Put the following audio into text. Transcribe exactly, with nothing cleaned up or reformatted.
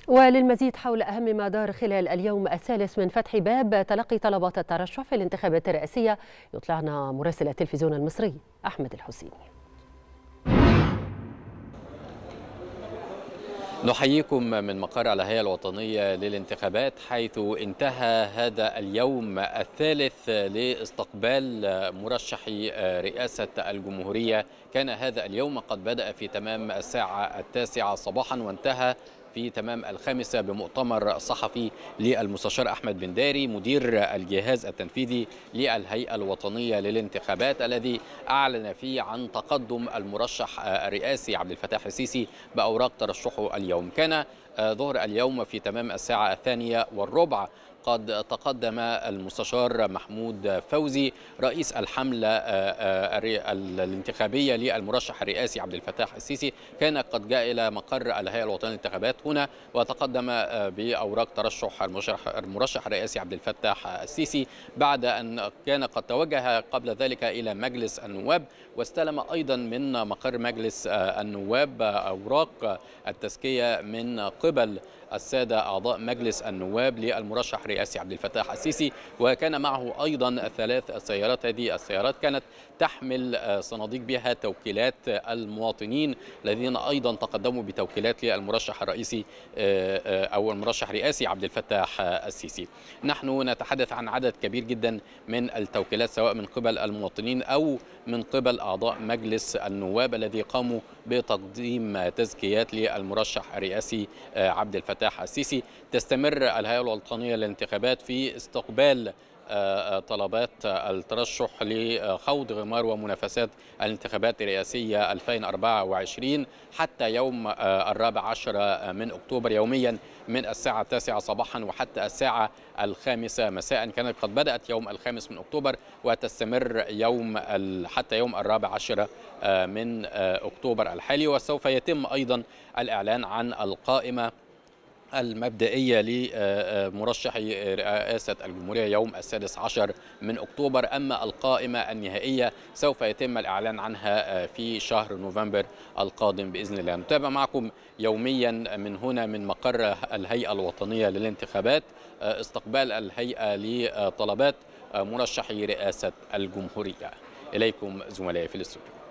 وللمزيد حول أهم ما دار خلال اليوم الثالث من فتح باب تلقي طلبات الترشح في الانتخابات الرئاسية يطلعنا مراسل التلفزيون المصري أحمد الحسيني. نحييكم من مقر الهيئة الوطنية للانتخابات، حيث انتهى هذا اليوم الثالث لاستقبال مرشحي رئاسة الجمهورية. كان هذا اليوم قد بدأ في تمام الساعة التاسعة صباحا وانتهى في تمام الخامسة بمؤتمر صحفي للمستشار أحمد بن داري مدير الجهاز التنفيذي للهيئة الوطنية للانتخابات، الذي أعلن فيه عن تقدم المرشح الرئاسي عبد الفتاح السيسي بأوراق ترشحه اليوم. كان ظهر اليوم في تمام الساعة الثانية والربع قد تقدم المستشار محمود فوزي رئيس الحملة الانتخابية للمرشح الرئاسي عبد الفتاح السيسي، كان قد جاء إلى مقر الهيئة الوطنية للانتخابات هنا وتقدم بأوراق ترشح المرشح الرئاسي عبد الفتاح السيسي، بعد أن كان قد توجه قبل ذلك إلى مجلس النواب واستلم أيضا من مقر مجلس النواب أوراق التزكية من قبل السادة أعضاء مجلس النواب للمرشح الرئاسي عبد الفتاح السيسي. وكان معه أيضا ثلاث سيارات، هذه السيارات كانت تحمل صناديق بها توكيلات المواطنين الذين أيضا تقدموا بتوكيلات للمرشح الرئيسي أو المرشح الرئاسي عبد الفتاح السيسي. نحن نتحدث عن عدد كبير جدا من التوكيلات سواء من قبل المواطنين أو من قبل أعضاء مجلس النواب الذي قاموا بتقديم تزكيات للمرشح الرئاسي عبد الفتاح السيسي. تستمر الهيئة الوطنية للانتخابات في استقبال طلبات الترشح لخوض غمار ومنافسات الانتخابات الرئاسية ألفين وأربعة وعشرين حتى يوم الرابع عشر من أكتوبر، يوميا من الساعة التاسعة صباحا وحتى الساعة الخامسة مساء. كانت قد بدأت يوم الخامس من أكتوبر وتستمر يوم حتى يوم الرابع عشر من أكتوبر الحالي. وسوف يتم أيضا الإعلان عن القائمة المبدئية لمرشحي رئاسة الجمهورية يوم السادس عشر من أكتوبر. أما القائمة النهائية سوف يتم الإعلان عنها في شهر نوفمبر القادم بإذن الله. نتابع معكم يوميا من هنا من مقر الهيئة الوطنية للانتخابات استقبال الهيئة لطلبات مرشحي رئاسة الجمهورية. إليكم زملائي في الاستوديو.